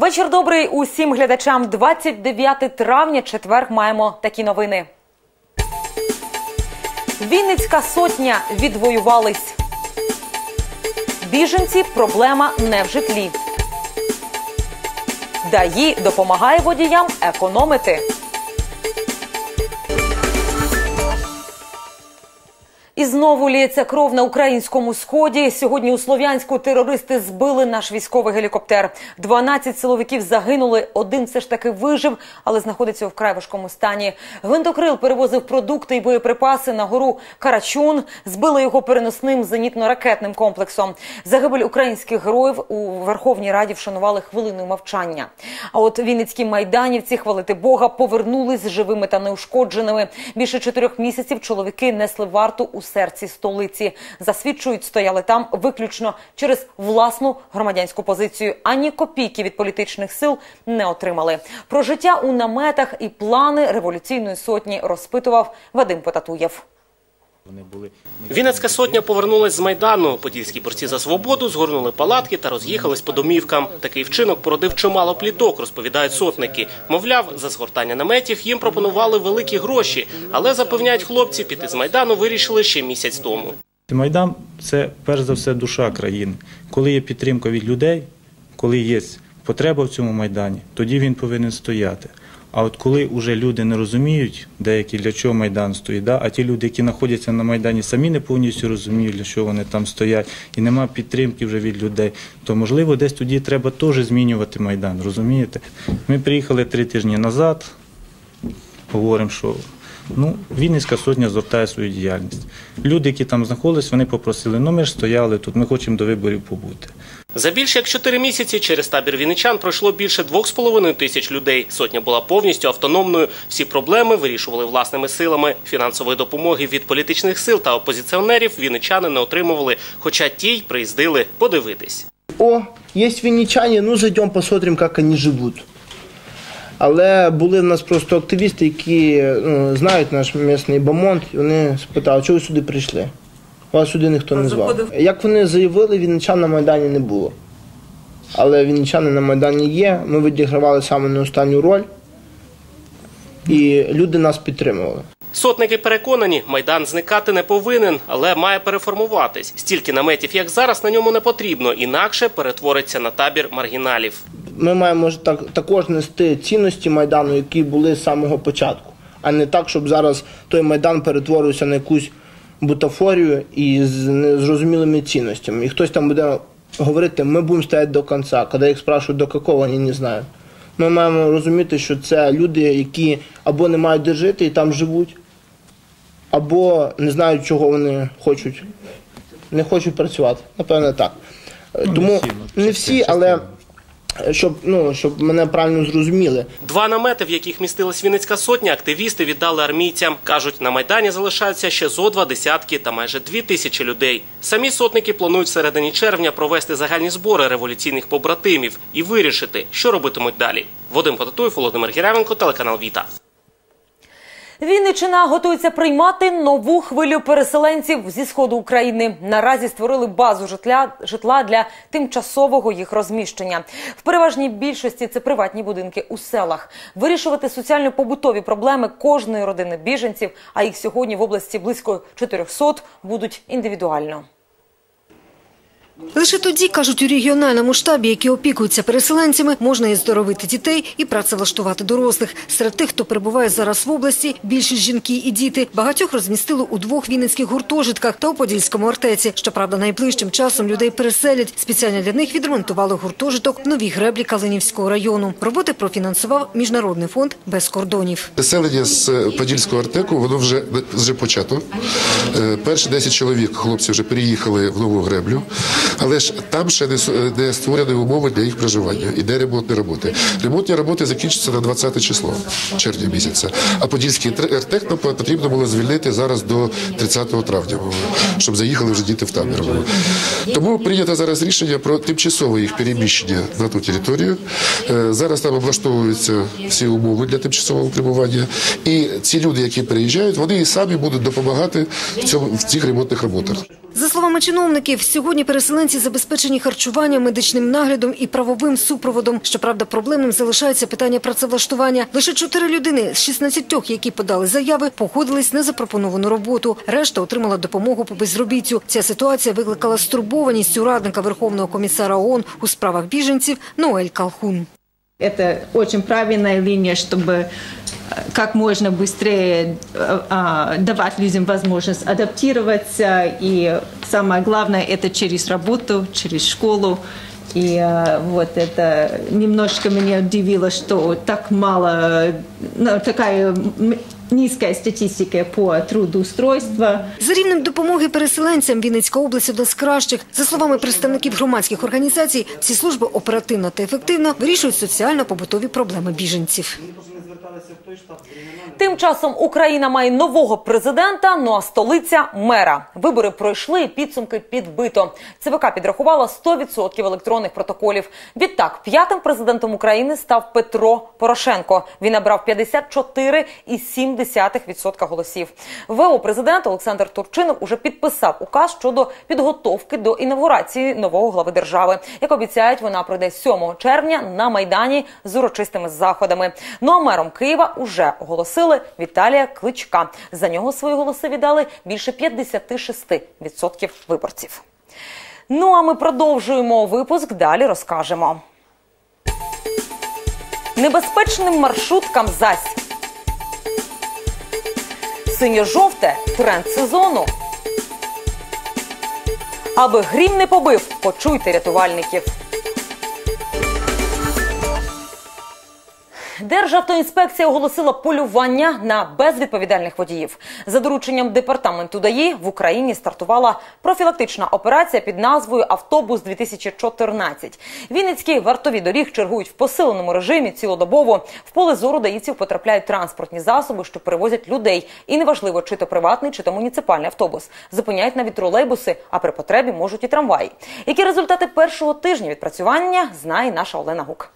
Вечір добрий усім глядачам. 29 травня, четвер, маємо такі новини. Вінницька сотня відвоювались. Біженці – проблема не в житлі. ДАІ допомагає водіям економити. І знову ліється кров на українському сході. Сьогодні у Слов'янську терористи збили наш військовий гелікоптер. 12 силовиків загинули, один все ж таки вижив, але знаходиться у вкрай важкому стані. Гвинтокрил перевозив продукти і боєприпаси на гору Карачун. Збили його переносним зенітно-ракетним комплексом. Загибель українських героїв у Верховній Раді вшанували хвилиною мовчання. А от вінницькі майданівці, хвалити Бога, повернулись живими та неушкодженими. Більше 4 місяців чоловіки несли варту у серці столиці. Засвідчують, стояли там виключно через власну громадянську позицію. Ані копійки від політичних сил не отримали. Про життя у наметах і плани революційної сотні розпитував Вадим Потатуєв. Вінницька сотня повернулась з Майдану. Подільські борці за свободу згорнули палатки та роз'їхались по домівкам. Такий вчинок породив чимало пліток, розповідають сотники. Мовляв, за згортання наметів їм пропонували великі гроші, але, запевняють хлопці, піти з Майдану вирішили ще місяць тому. Майдан – це, перш за все, душа країни. Коли є підтримка від людей, коли є потреба в цьому Майдані, тоді він повинен стояти. А от коли вже люди не розуміють, деякі для чого Майдан стоїть, а ті люди, які знаходяться на Майдані, самі не повністю розуміють, для чого вони там стоять, і нема підтримки вже від людей, то, можливо, десь тоді треба теж змінювати Майдан, розумієте? Ми приїхали 3 тижні назад, говоримо, що Вінницька сотня звертає свою діяльність. Люди, які там знаходились, вони попросили, ми ж стояли тут, ми хочемо до виборів побути. За більше як 4 місяці через табір вінничан пройшло більше 2,5 тисяч людей. Сотня була повністю автономною. Всі проблеми вирішували власними силами. Фінансової допомоги від політичних сил та опозиціонерів вінничани не отримували, хоча ті й приїздили подивитись. Є вінничани, зайдемо, посмотримо, як вони живуть. Але були в нас просто активісти, які знають наш місцевий бомонд, і вони спитали, чого ви сюди прийшли? Вас сюди ніхто не звав. Як вони заявили, вінничан на Майдані не було. Але вінничани на Майдані є, ми відігравали саме не останню роль, і люди нас підтримували. Сотники переконані, Майдан зникати не повинен, але має переформуватись. Стільки наметів, як зараз, на ньому не потрібно, інакше перетвориться на табір маргіналів. Ми маємо також нести цінності Майдану, які були з самого початку, а не так, щоб зараз той Майдан перетворився на якусь бутафорію і з незрозумілими цінностями. І хтось там буде говорити, ми будемо стояти до кінця. Коли їх спрашують, до якого, вони не знають. Ми маємо розуміти, що це люди, які або не мають де жити і там живуть, або не знають, чого вони хочуть. Не хочуть працювати. Напевно, так. Тому не всі, але щоб мене правильно зрозуміли. 2 намети, в яких містилась Вінницька сотня, активісти віддали армійцям. Кажуть, на Майдані залишаються ще зо 2 десятки та майже 2 тисячі людей. Самі сотники планують в середині червня провести загальні збори революційних побратимів і вирішити, що робитимуть далі. Вадим Потатуєв, Володимир Гірявенко, телеканал Віта. Вінниччина готується приймати нову хвилю переселенців зі сходу України. Наразі створили базу житла для тимчасового їх розміщення. В переважній більшості це приватні будинки у селах. Вирішувати соціально-побутові проблеми кожної родини біженців, а їх сьогодні в області близько 400, будуть індивідуально. Лише тоді, кажуть у регіональному штабі, які опікуються переселенцями, можна і здоровити дітей, і працевлаштувати дорослих. Серед тих, хто перебуває зараз в області, більшість жінки і діти. Багатьох розмістили у 2 вінницьких гуртожитках та у Подільському Ортеці. Щоправда, найближчим часом людей переселять. Спеціально для них відремонтували гуртожиток в Новій Греблі Калинівського району. Роботи профінансував Міжнародний фонд «Без кордонів». Переселення з Подільського Ортеку, воно вже почато. Перші 10 чоловік, хлопці, вже переїхали в Нову Греблю. Але ж там ще не створені умови для їх проживання. Іде ремонтні роботи. Ремонтні роботи закінчаться на 20 число червня місяця. А Подільський Ортек нам потрібно було звільнити зараз до 30 травня, щоб заїхали вже діти в табір. Тому прийнято зараз рішення про тимчасове їх переміщення на ту територію. Зараз там облаштовуються всі умови для тимчасового утримування. І ці люди, які приїжджають, вони і самі будуть допомагати в цих ремонтних роботах. За словами чиновників, сьогодні переселенці переселенці забезпечені харчуванням, медичним наглядом і правовим супроводом. Щоправда, проблемним залишається питання працевлаштування. Лише 4 людини з 16, які подали заяви, погодились на запропоновану роботу. Решта отримала допомогу по безробіттю. Ця ситуація викликала стурбованість у радника Верховного комісара ООН у справах біженців Ноель Калхун. Это очень правильная линия, чтобы как можно быстрее давать людям возможность адаптироваться. И самое главное, это через работу, через школу. И вот это немножко меня удивило, что так мало, такая низька статистика по трудоустройству. За рівнем допомоги переселенцям Вінницька область одна з кращих. За словами представників громадських організацій, ці служби оперативно та ефективно вирішують соціально-побутові проблеми біженців. Тим часом Україна має нового президента, ну а столиця – мера. Вибори пройшли, підсумки підбито. ЦВК підрахувала 100% електронних протоколів. Відтак, 5-м президентом України став Петро Порошенко. Він набрав 54,7% голосів. ВО президент Олександр Турчинов уже підписав указ щодо підготовки до інавгурації нового глави держави. Як обіцяють, вона пройде 7 червня на Майдані з урочистими заходами. Ну а мером Києва уже оголосили Віталія Кличка. За нього свої голоси віддали більше 56% виборців. Ну а ми продовжуємо випуск, далі розкажемо. Небезпечним маршруткам зась. Синьо-жовте – тренд сезону. Аби грім не побив, почуйте рятувальників. Державтоінспекція оголосила полювання на безвідповідальних водіїв. За дорученням департаменту ДАІ в Україні стартувала профілактична операція під назвою «Автобус-2014». Вінницькі вартові доріг чергують в посиленому режимі цілодобово. В поле зору даївців потрапляють транспортні засоби, що перевозять людей. І неважливо, чи то приватний, чи то муніципальний автобус. Зупиняють навіть тролейбуси, а при потребі можуть і трамваї. Які результати першого тижня відпрацювання, знає наша Олена Гук.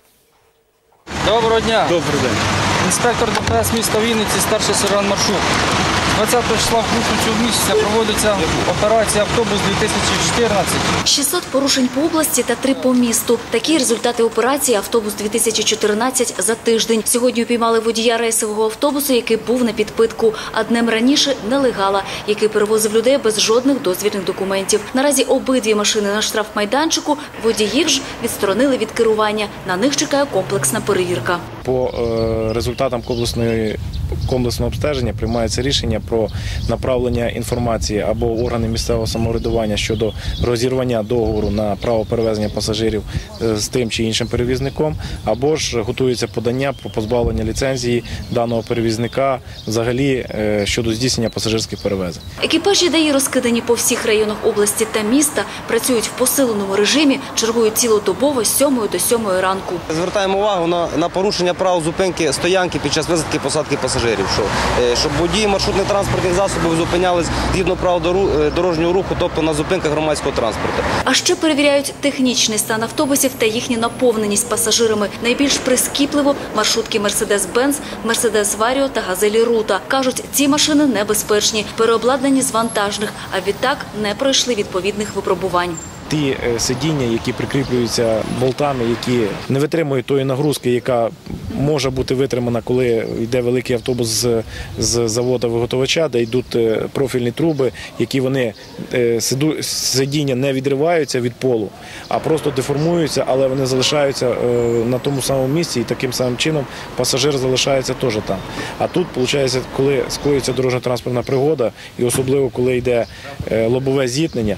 Доброго дня. Добрий день. Інспектор ДПС міста Вінниці, старший сержант Маршук. 20 числа в грудня цього місяця проводиться операція «Автобус-2014». 600 порушень по області та 3 по місту. Такі результати операції «Автобус-2014» за тиждень. Сьогодні упіймали водія рейсового автобусу, який був на підпитку, а днем раніше – нелегала, який перевозив людей без жодних дозвільних документів. Наразі обидві машини на штрафмайданчику, водіїв ж відсторонили від керування. На них чекає комплексна перевірка. По результатам комплексного обстеження приймається рішення про направлення інформації або органи місцевого самоврядування щодо розірвання договору на право перевезення пасажирів з тим чи іншим перевізником, або ж готується подання про позбавлення ліцензії даного перевізника взагалі щодо здійснення пасажирських перевезень. Екіпажі ДАІ розкидані по всіх районах області та міста, працюють в посиленому режимі, чергують цілодобово з 7 до 7 ранку. Звертаємо увагу на порушення правил зупинки стоянки під час висадки і посадки пасажирів, щоб водії маршрутних транспортних засобів зупинялись згідно правил дорожнього руху, тобто на зупинках громадського транспорту. А ще перевіряють технічний стан автобусів та їхню наповненість пасажирами. Найбільш прискіпливо маршрутки «Мерседес-Бенц», «Мерседес-Варіо» та «Газелі Рута». Кажуть, ці машини небезпечні, переобладнані з вантажних, а відтак не пройшли відповідних випробувань. Ті сидіння, які прикріплюються болтами, які не витримують тої нагрузки, яка може бути витримана, коли йде великий автобус з заводу-виготовача, де йдуть профільні труби, які вони, сидіння не відриваються від полу, а просто деформуються, але вони залишаються на тому самому місці і таким самим чином пасажир залишається теж там. А тут, виходить, коли скоїться дорожньо-транспортна пригода, і особливо, коли йде лобове зіткнення,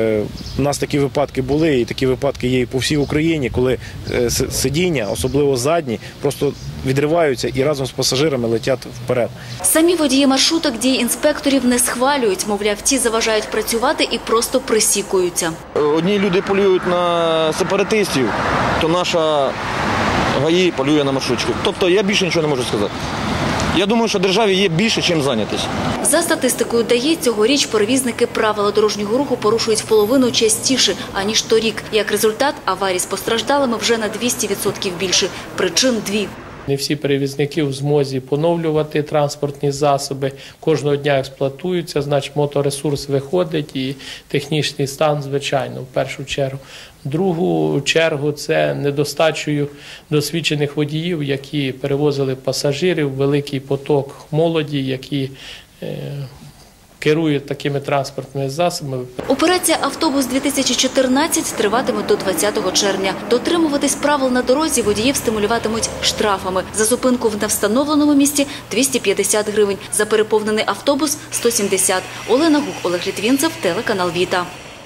у нас такі випадки були, і такі випадки є і по всій Україні, коли сидіння, особливо задні, просто відриваються і разом з пасажирами летять вперед. Самі водії маршруток дії інспекторів не схвалюють, мовляв, ті заважають працювати і просто присікуються. Одні люди полюють на сепаратистів, то наша ГАІ полює на маршрутчиків. Тобто я більше нічого не можу сказати. Я думаю, що державі є більше, чим зайнятися. За статистикою ДАІ, цьогоріч перевізники правила дорожнього руху порушують вполовину частіше, аніж торік. Як результат, аварій з постраждалими вже на 200% більше. Причин 2. Не всі перевізники в змозі поновлювати транспортні засоби, кожного дня експлуатуються, значить моторесурс виходить і технічний стан, звичайно, в першу чергу. В другу чергу це недостачею досвідчених водіїв, які перевозили пасажирів, великий поток молоді, які керують такими транспортними засобами. Операція «Автобус-2014» триватиме до 20 червня. Дотримуватись правил на дорозі водіїв стимулюватимуть штрафами. За зупинку в невстановленому місці – 250 гривень. За переповнений автобус – 170. Олена Гук, Олег Літвінцев, телеканал «Віта».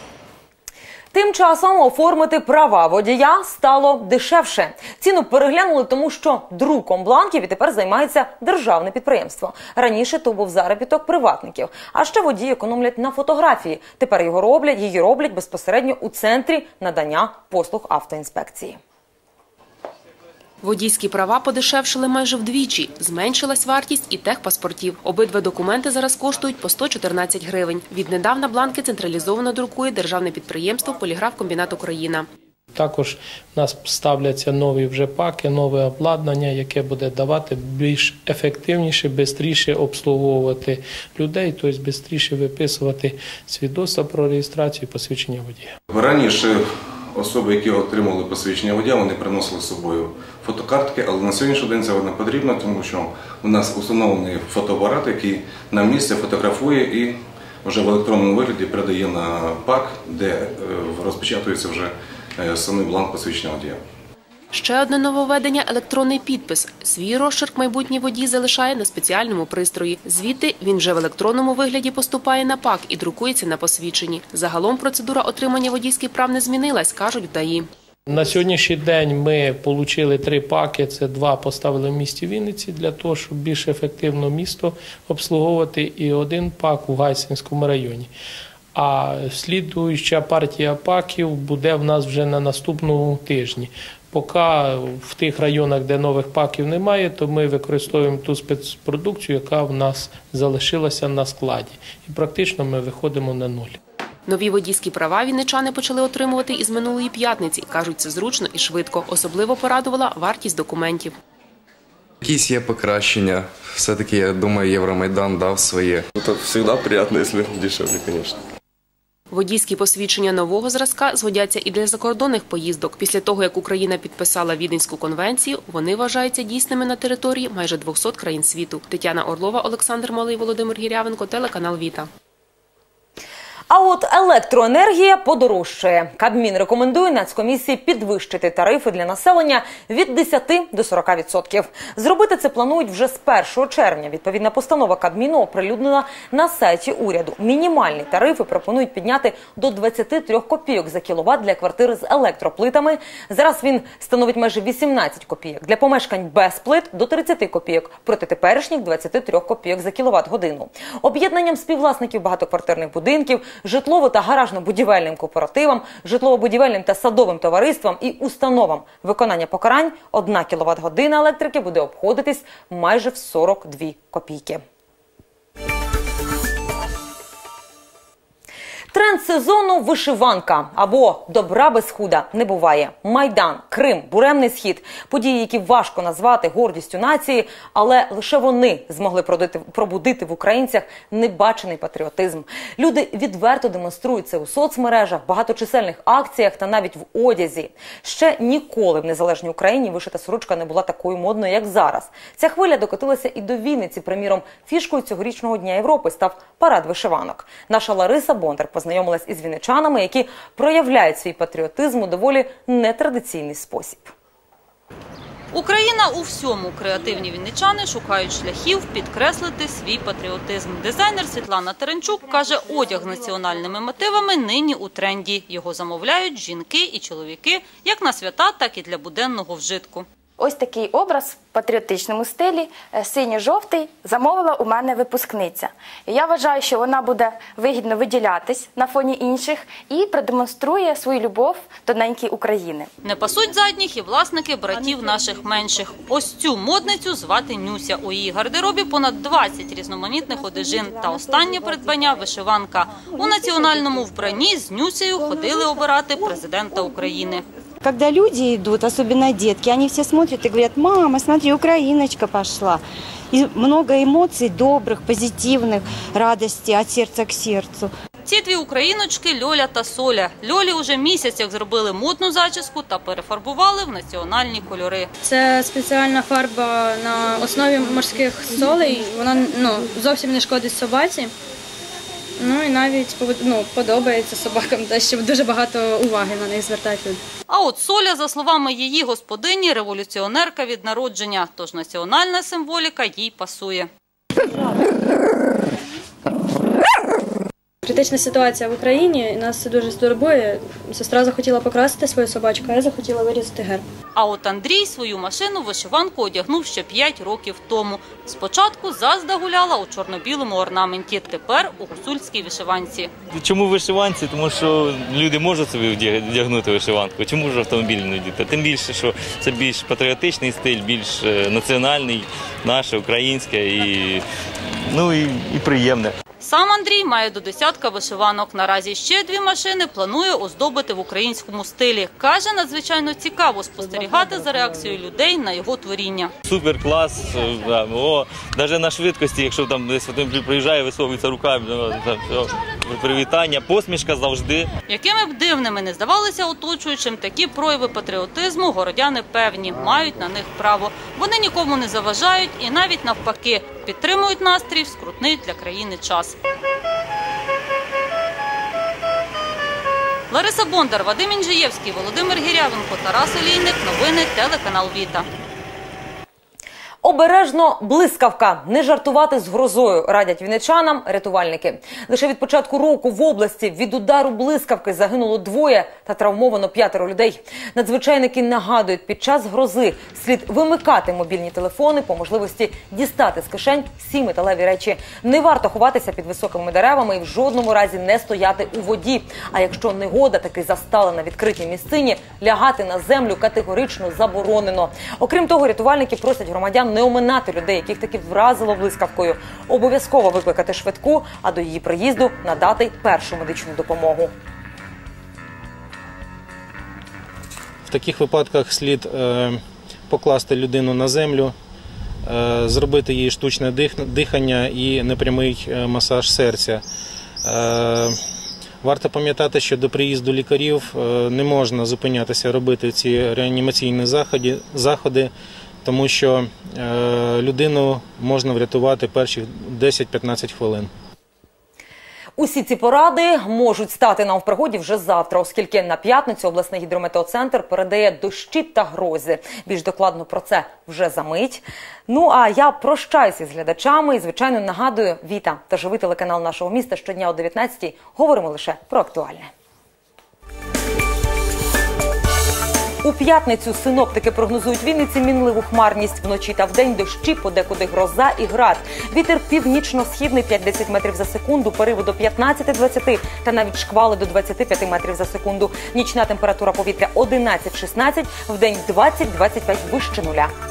Тим часом оформити права водія стало дешевше. Ціну переглянули, тому що друком бланків і тепер займається державне підприємство. Раніше то був заробіток приватників. А ще водії економлять на фотографії. Тепер її роблять безпосередньо у центрі надання послуг автоінспекції. Водійські права подешевшили майже вдвічі. Зменшилась вартість і техпаспортів. Обидва документи зараз коштують по 114 гривень. Віднедавна бланки централізовано друкує державне підприємство «Поліграфкомбінат Україна». Також в нас ставляться нові вже паки, нове обладнання, яке буде давати більш ефективніше, швидше обслуговувати людей, тобто швидше виписувати свідоцтва про реєстрацію і посвідчення водія. Раніше особи, які отримали посвідчення водія, вони приносили з собою фотокартки, але на сьогоднішній день це не потрібно, тому що у нас установлений фотоапарат, який на місці фотографує і вже в електронному вигляді передає на пак, де розпечатується вже самий бланк посвідчення водія. Ще одне нововведення – електронний підпис. Свій розчерк майбутній водій залишає на спеціальному пристрої. Звідти він вже в електронному вигляді поступає на пак і друкується на посвідченні. Загалом процедура отримання водійських прав не змінилась, кажуть в ДАІ. На сьогоднішній день ми отримали 3 паки, це 2 поставили в місті Вінниці для того, щоб більш ефективно місто обслуговувати, і 1 пак у Гайсинському районі. А слідуюча партія паків буде в нас вже на наступному тижні. Поки в тих районах, де нових паків немає, то ми використовуємо ту спецпродукцію, яка в нас залишилася на складі. І практично ми виходимо на нуль. Нові водійські права вінничани почали отримувати із минулої п'ятниці. Кажуть, це зручно і швидко. Особливо порадувала вартість документів. Якісь є покращення. Все-таки, я думаю, Євромайдан дав своє. Це завжди приємно, якщо дешевле, звісно. Водійські посвідчення нового зразка згодяться і для закордонних поїздок. Після того, як Україна підписала Віденську конвенцію, вони вважаються дійсними на території майже 200 країн світу. Тетяна Орлова, Олександр Малий, Володимир Гірявенко, телеканал «Віта». А от електроенергія подорожчає. Кабмін рекомендує Нацкомісії підвищити тарифи для населення від 10 до 40%. Зробити це планують вже з 1 червня. Відповідна постанова Кабміну оприлюднена на сайті уряду. Мінімальні тарифи пропонують підняти до 23 копійок за кіловат для квартир з електроплитами. Зараз він становить майже 18 копійок. Для помешкань без плит – до 30 копійок, проти теперішніх 23 копійок за кіловат-годину. Об'єднанням співвласників багатоквартирних будинків, житлово- та гаражно-будівельним кооперативам, житлово-будівельним та садовим товариствам і установам виконання покарань 1 кіловат-година електрики буде обходитись майже в 42 копійки. Тренд сезону – вишиванка. Або добра без худа не буває. Майдан, Крим, Буремний Схід – події, які важко назвати гордістю нації, але лише вони змогли пробудити в українцях небачений патріотизм. Люди відверто демонструють це у соцмережах, багаточисельних акціях та навіть в одязі. Ще ніколи в незалежній Україні вишита сорочка не була такою модною, як зараз. Ця хвиля докотилася і до Вінниці. Приміром, фішкою цьогорічного Дня Європи став парад вишиванок. Наша Лариса Бондар познайомилась із вінничанами, які проявляють свій патріотизм у доволі нетрадиційний спосіб. Україна у всьому. Креативні вінничани шукають шляхів підкреслити свій патріотизм. Дизайнер Світлана Теренчук каже, одяг з національними мотивами нині у тренді. Його замовляють жінки і чоловіки як на свята, так і для буденного вжитку. Ось такий образ в патріотичному стилі, синьо-жовтий, замовила у мене випускниця. І я вважаю, що вона буде вигідно виділятись на фоні інших і продемонструє свою любов до неньки України. Не пасуть задніх і власники братів наших менших. Ось цю модницю звати Нюся. У її гардеробі понад 20 різноманітних одежин. Та останнє придбання – вишиванка. У національному вбранні з Нюсею ходили обирати президента України. Когда люди идут, особенно детки, они все смотрят и говорят: «Мама, смотри, украиночка пошла». И много эмоций добрых, позитивных, радости от сердца к сердцу. Ці дві україночки – Льоля та Соля. Льолі уже місяць, як зробили модну зачіску та перефарбували в національні кольори. Це спеціальна фарба на основі морських солей. Вона зовсім не шкодить собаці. І навіть подобається собакам, те, що дуже багато уваги на них звертають люди. А от Соля, за словами її господині, революціонерка від народження, тож національна символіка їй пасує. Критична ситуація в Україні, нас це дуже турбує. Сестра захотіла покрасити свою собачку, а я захотіла вирізати герб. А от Андрій свою машину-вишиванку одягнув ще 5 років тому. Спочатку зазда гуляла у чорно-білому орнаменті, тепер у гуцульській вишиванці. Чому вишиванці? Тому що люди можуть собі вдягнути вишиванку. Чому ж автомобільну діти? Тим більше, що це більш патріотичний стиль, більш національний, наше, українське і приємне. Сам Андрій має до десятка вишиванок. Наразі ще 2 машини планує оздобити в українському стилі. Каже, надзвичайно цікаво спостерігати за реакцією людей на його творіння. Супер, клас. Навіть на швидкості, якщо там десь приїжджає, висовується рука, привітання, посмішка завжди. Якими б дивними не здавалися оточуючим, такі прояви патріотизму городяни певні, мають на них право. Вони нікому не заважають і навіть навпаки підтримують настрій в скрутний для країни час. Лариса Бондар, Вадим Інжиєвський, Володимир Гірявенко, Тарас Олійник. Новини телеканал Віта. Обережно блискавка. Не жартувати з грозою, радять вінничанам рятувальники. Лише від початку року в області від удару блискавки загинуло 2 та травмовано 5 людей. Надзвичайники нагадують, під час грози слід вимикати мобільні телефони, по можливості дістати з кишень всі металеві речі. Не варто ховатися під високими деревами і в жодному разі не стояти у воді. А якщо негода таки застала на відкритій місцині, лягати на землю категорично заборонено. Окрім того, рятувальники просять громадян не оминати людей, яких таки вразило блискавкою. Обов'язково викликати швидку, а до її приїзду надати першу медичну допомогу. В таких випадках слід покласти людину на землю, зробити їй штучне дихання і непрямий масаж серця. Варто пам'ятати, що до приїзду лікарів не можна зупинятися робити ці реанімаційні заходи, тому що людину можна врятувати перші 10-15 хвилин. Усі ці поради можуть стати нам в пригоді вже завтра, оскільки на п'ятницю обласний гідрометеоцентр передає дощі та грози. Більш докладно про це вже за мить. А я прощаюся з глядачами і, звичайно, нагадую, Віта та живий телеканал нашого міста щодня о 19-й говоримо лише про актуальне. У п'ятницю синоптики прогнозують Вінниці мінливу хмарність. Вночі та вдень дощі, подекуди гроза і град. Вітер північно-східний 5-10 метрів за секунду, пориви до 15-20 та навіть шквали до 25 метрів за секунду. Нічна температура повітря 11-16, вдень 20-25 вище нуля.